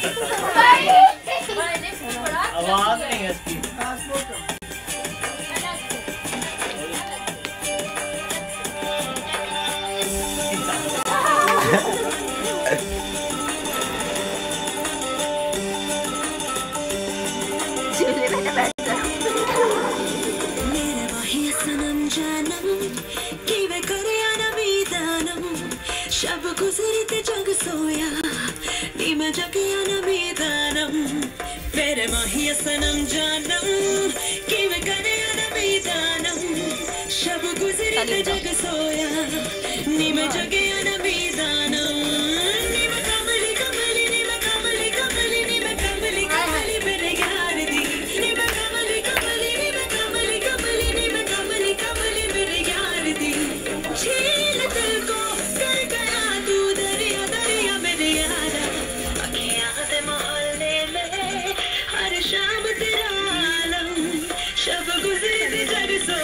आवाज नहीं है इसकी। शब गुजरते जग सोया नी मैं जगिया न मीदानम मेरे माहिया सनम जानम कि मैं करे न मीदानम शब गुजरते जग सोया नी मैं जगिया न मीदानम नी मैं कमली कमली नी मैं कमली कमली नी मैं कमली कमली मेरे यार दी नी मैं कमली कमली नी मैं कमली कमली नी मैं कमली कमली मेरे यार दी झील दिल को शाम तेरा आलम शब गुजरे जग सो